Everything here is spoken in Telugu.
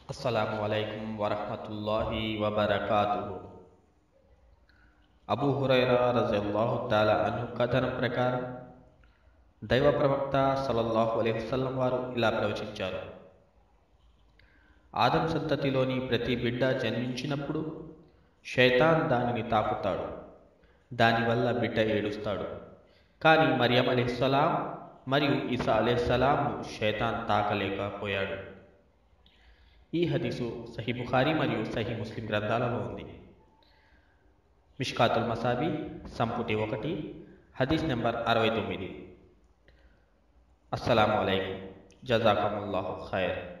అస్సలాము అలైకుం వరహ్మతుల్లాహి వబరకాతుహు. అబూ హురైరా రజియల్లాహు తఆలా అన్హు కథనం ప్రకారం దైవ ప్రవక్త సల్లల్లాహు అలైహి వసల్లం వారు ఇలా ప్రవచించారు: ఆదం సంతతిలోని ప్రతి బిడ్డ జన్మించినప్పుడు శైతాన్ దానిని తాకుతాడు. దానివల్ల బిడ్డ ఏడుస్తాడు. కానీ మరియం అలైహిస్సలాం మరియు ఈసా అలైహిస్సలాంను శైతాన్ తాకలేకపోయాడు. ఈ హదీసు సహీ బుఖారీ మరియు సహీ ముస్లిం గ్రంథాలలో ఉంది. మిష్కాతుల్ మసాబీ సంపుటి 1 హదీస్ నెంబర్ 69. అస్సలాము అలైకుం. జజాకముల్లాహు ఖైర్.